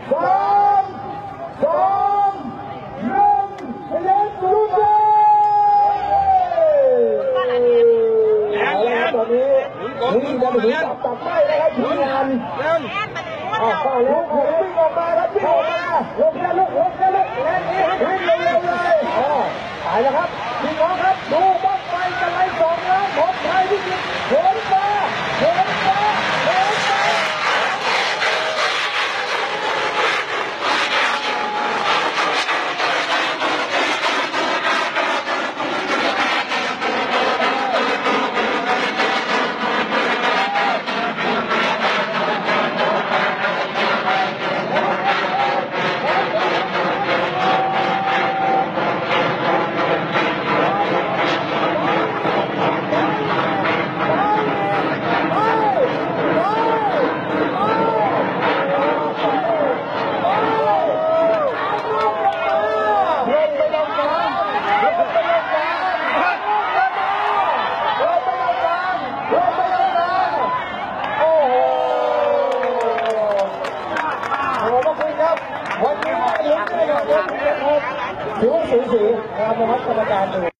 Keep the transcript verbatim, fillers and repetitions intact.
สามสองหนึ่งเล่นสุดเลยเอาละครับตอนนี้นี่จะถึงจับจับไม่นะครับทีมงานอ้าวเข้าลุกวิ่งออกมาครับวิ่งออกมาลุกนะลุกลุกนะลุกแรงนี้วิ่งเร็วๆเลยอ๋อตายแล้วครับพี่น้องครับดูบ้างไฟจะไล่สองแล้วของไทยที่โหนฟ้าโหนฟ้าโหนฟ้าวันนี้ลุ้นได้เลยถือว่าสูสีนะครับในวัดกรรมการดู